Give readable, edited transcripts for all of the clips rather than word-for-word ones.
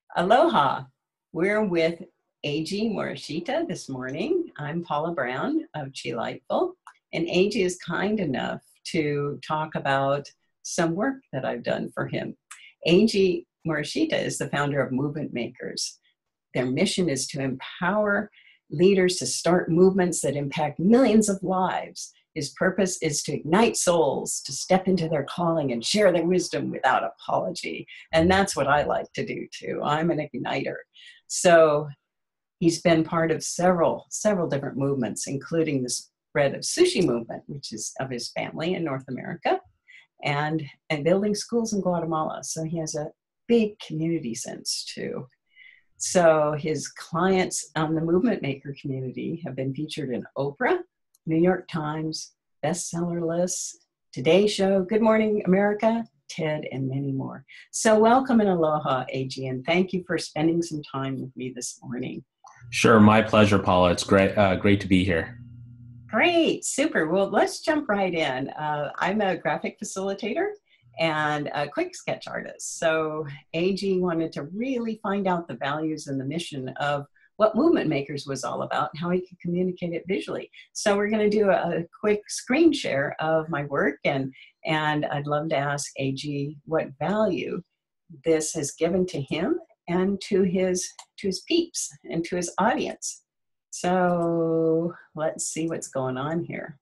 Aloha. We're with Eiji Morishita this morning. I'm Paula Brown of Chilightful, and Eiji is kind enough to talk about some work that I've done for him. Eiji Morishita is the founder of Movement Makers. Their mission is to empower leaders to start movements that impact millions of lives. His purpose is to ignite souls to step into their calling and share their wisdom without apology. And that's what I like to do too. I'm an igniter. So he's been part of several different movements, including the spread of sushi movement, which is of his family in North America, and building schools in Guatemala. So he has a big community sense too. So his clients on the Movement Maker community have been featured in Oprah, New York Times, bestseller lists, Today Show, Good Morning America, TED, and many more. So welcome and aloha, Eiji, and thank you for spending some time with me this morning. Sure, my pleasure, Paula. It's great to be here. Great, super. Well, let's jump right in. I'm a graphic facilitator and a quick sketch artist. So Eiji wanted to really find out the values and the mission of what Movement Makers was all about and how he could communicate it visually. So we're going to do a quick screen share of my work, and I'd love to ask Eiji what value this has given to him and to his peeps and to his audience. So let's see what's going on here.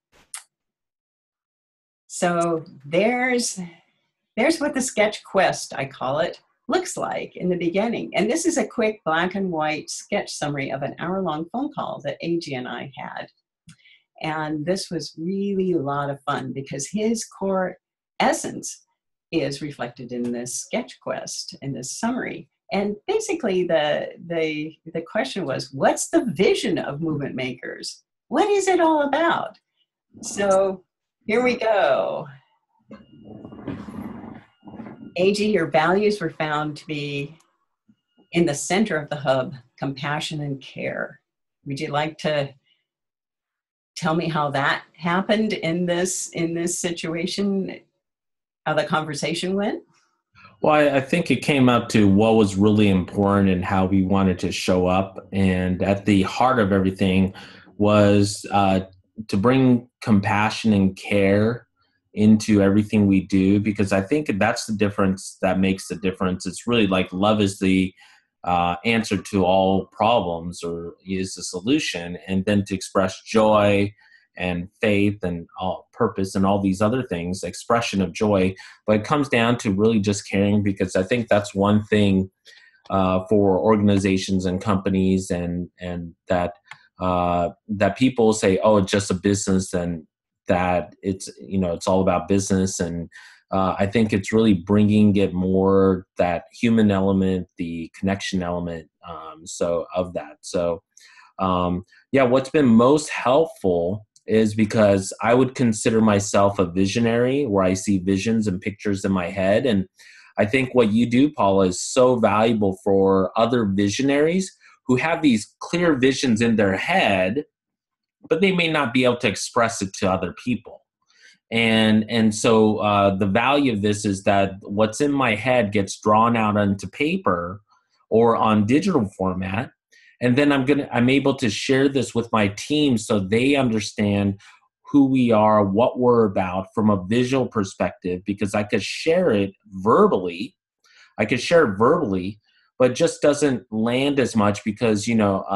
So there's what the sketch quest, I call it, looks like in the beginning. And this is a quick black and white sketch summary of an hour-long phone call that Eiji and I had. And this was really a lot of fun because his core essence is reflected in this sketch quest, in this summary. And basically the question was, what's the vision of Movement Makers? What is it all about? So here we go. Eiji, your values were found to be in the center of the hub, compassion and care. Would you like to tell me how that happened in this situation, how the conversation went? Well, I think it came up to what was really important and how we wanted to show up. And at the heart of everything was to bring compassion and care into everything we do, because I think that's the difference that makes the difference. It's really like love is the answer to all problems, or is the solution, and then to express joy and faith and all purpose and all these other things, expression of joy. But it comes down to really just caring, because I think that's one thing for organizations and companies and that people say, oh, it's just a business, and that it's all about business. And I think it's really bringing it more that human element, the connection element. What's been most helpful is because I would consider myself a visionary, where I see visions and pictures in my head. And I think what you do, Paula, is so valuable for other visionaries who have these clear visions in their head, but they may not be able to express it to other people. And so the value of this is that what's in my head gets drawn out onto paper or on digital format. And then I'm able to share this with my team so they understand who we are, what we're about from a visual perspective, because I could share it verbally. but it just doesn't land as much because,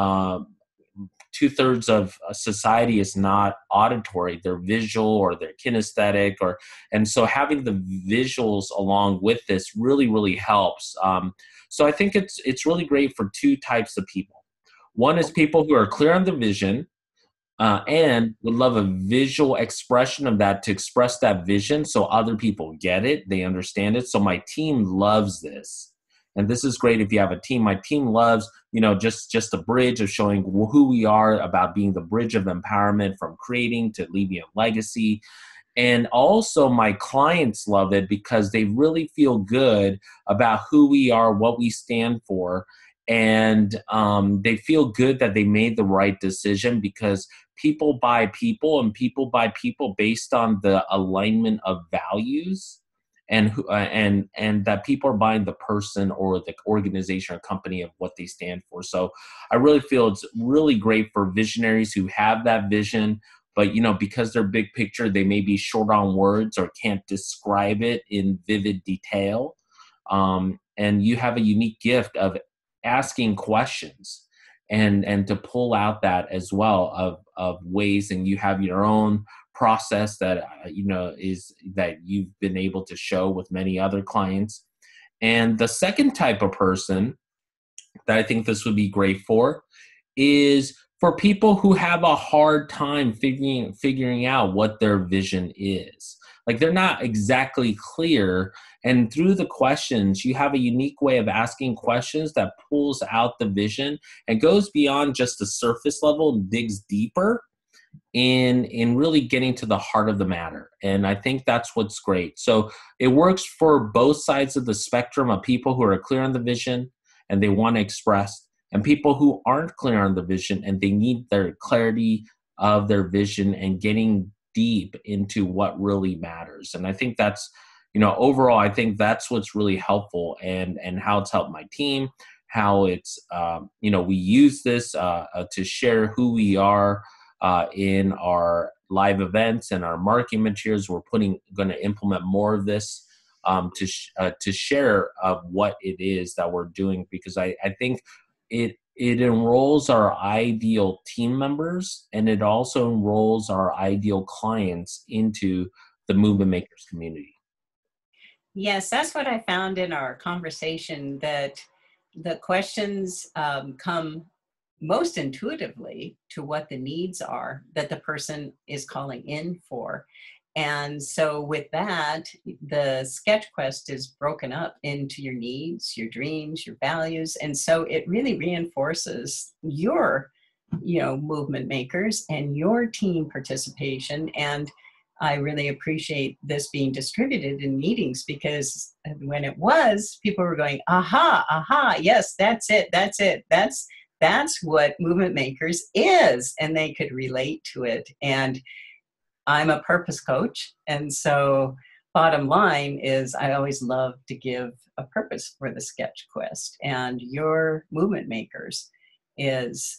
2/3 of society is not auditory. They're visual or they're kinesthetic, and so having the visuals along with this really, really helps. So I think it's really great for two types of people. One is people who are clear on the vision and would love a visual expression of that to express that vision so other people get it, they understand it. So my team loves this. And this is great if you have a team. My team loves, just a bridge of showing who we are, about being the bridge of empowerment from creating to leaving a legacy. And also my clients love it because they really feel good about who we are, what we stand for. And they feel good that they made the right decision, because people buy people, and people buy people based on the alignment of values and that people are buying the person or the organization or company of what they stand for. So I really feel it's really great for visionaries who have that vision, but because they're big picture, they may be short on words or can't describe it in vivid detail. And you have a unique gift of asking questions and to pull out that as well of ways, and you have your own process that is that you've been able to show with many other clients. And the second type of person that I think this would be great for is for people who have a hard time figuring out what their vision is. Like they're not exactly clear. And through the questions, you have a unique way of asking questions that pulls out the vision and goes beyond just the surface level and digs deeper in really getting to the heart of the matter. And I think that's what's great. So it works for both sides of the spectrum of people who are clear on the vision and they want to express, and people who aren't clear on the vision and they need their clarity of their vision and getting deep into what really matters. And I think that's, overall, I think that's what's really helpful, and how it's helped my team, how it's, we use this to share who we are in our live events and our marketing materials. We're going to implement more of this to share what it is that we're doing, because I think it enrolls our ideal team members, and it also enrolls our ideal clients into the Movement Makers community. Yes, that's what I found in our conversation, that the questions come most intuitively to what the needs are that the person is calling in for. And so with that, the sketch quest is broken up into your needs, your dreams, your values. And so it really reinforces your, movement makers and your team participation. And I really appreciate this being distributed in meetings, because when it was, people were going, aha, yes, that's it. That's what Movement Makers is, and they could relate to it. And I'm a purpose coach, and so bottom line is I always love to give a purpose for the sketch quest, and your Movement Makers is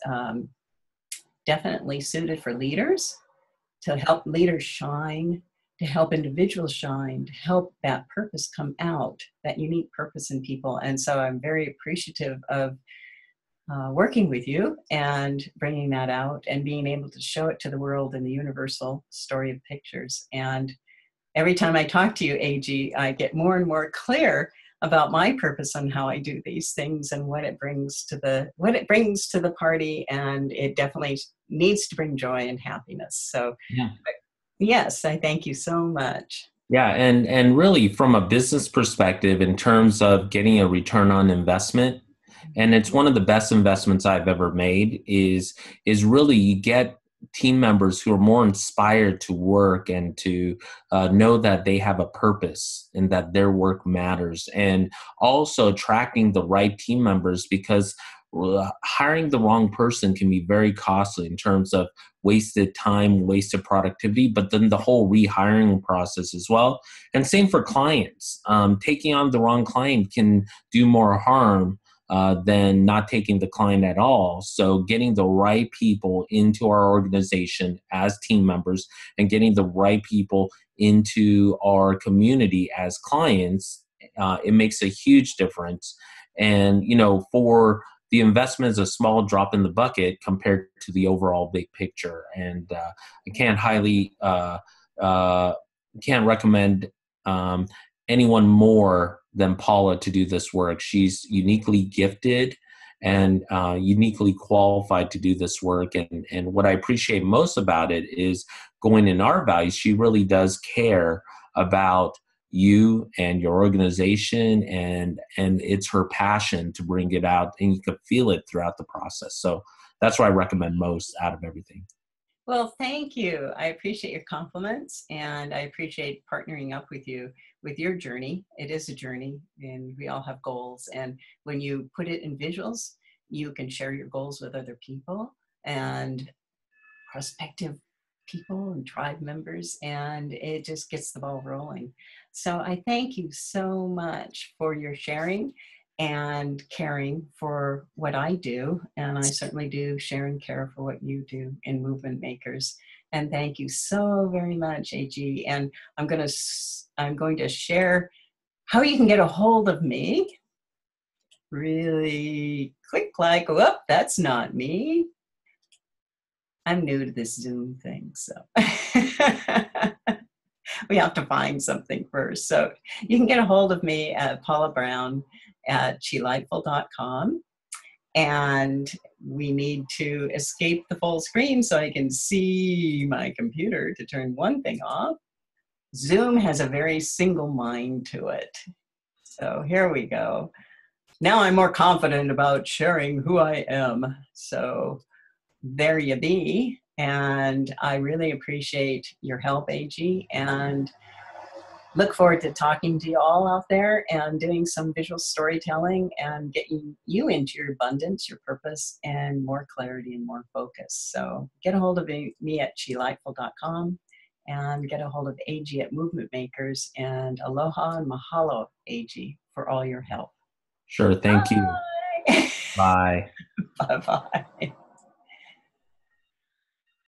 definitely suited for leaders, to help leaders shine, to help individuals shine, to help that purpose come out, that unique purpose in people. And so I'm very appreciative of working with you and bringing that out and being able to show it to the world in the universal story of pictures. And every time I talk to you, AG, I get more and more clear about my purpose on how I do these things and what it brings to the party. And it definitely needs to bring joy and happiness. So yes, I thank you so much. Yeah, and really from a business perspective, in terms of getting a return on investment, and it's one of the best investments I've ever made, is really you get team members who are more inspired to work and to know that they have a purpose and that their work matters, and also attracting the right team members, because hiring the wrong person can be very costly in terms of wasted time, wasted productivity, but then the whole rehiring process as well. And same for clients. Taking on the wrong client can do more harm than not taking the client at all. So getting the right people into our organization as team members and getting the right people into our community as clients, it makes a huge difference. And, for the investment is a small drop in the bucket compared to the overall big picture. And I can't recommend anyone more than Paula to do this work. She's uniquely gifted and uniquely qualified to do this work. And what I appreciate most about it is going in our values. She really does care about you and your organization, and it's her passion to bring it out, and you can feel it throughout the process. So that's what I recommend most out of everything. Well, thank you. I appreciate your compliments, and I appreciate partnering up with you with your journey. It is a journey, and we all have goals. And when you put it in visuals, you can share your goals with other people, and prospective people and tribe members, and it just gets the ball rolling. So I thank you so much for your sharing and caring for what I do. And I certainly do share and care for what you do in Movement Makers. And thank you so very much, AG. And I'm going to share how you can get a hold of me really quick, like, whoop, that's not me. I'm new to this Zoom thing, so we have to find something first. So you can get a hold of me at Paula Brown at chilightful.com. And we need to escape the full screen so I can see my computer to turn one thing off. Zoom has a very single mind to it. So here we go. Now I'm more confident about sharing who I am. So there you be. And I really appreciate your help, AG, and look forward to talking to you all out there and doing some visual storytelling and getting you into your abundance, your purpose, and more clarity and more focus. So get a hold of me at chilightful.com and get a hold of AG at Movement Makers, and aloha and mahalo, AG, for all your help. Sure. Thank you. Bye. Bye. Bye-bye.